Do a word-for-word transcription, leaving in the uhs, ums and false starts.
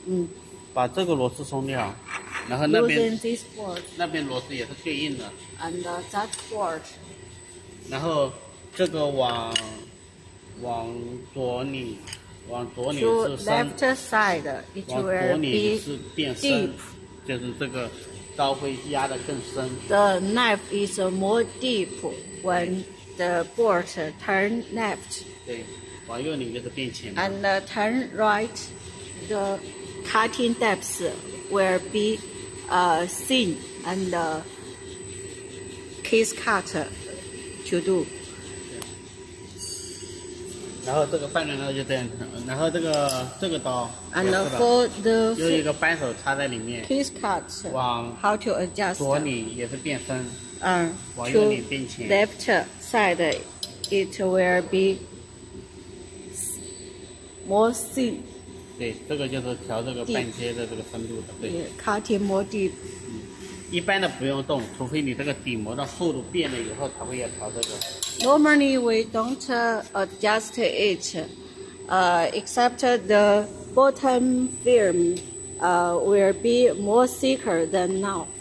嗯， 把这个螺丝松掉，然后那边 loosen this bolt 那边螺丝也是对应的， and uh, that bolt 然后这个往往左拧，往左拧 to 是深， left side it 往左 will 拧 be 是变深 deep.， 就是这个刀会压得更深。 The knife is uh, more deep when the bolt turn left 对，往右拧就是变浅。 and uh, turn right. The cutting depth will be uh, thin and uh, case cut to do. 然后这个半圆刀就这样，然后这个这个刀也 And 是 uh, 的， for the 有一个扳手插在里面， case cut, 往 how to adjust? 左拧也是变深， Uh, 往右 to 拧变浅。 left side, it will be more thin. 对，这个就是调这个半切的这个深度的。对， Yeah, cutting more deep. 一般的不用动，除非你这个底膜的厚度变了以后才会要调这个。 Normally, we don't uh, adjust it, uh, except the bottom film uh, will be more thicker than now.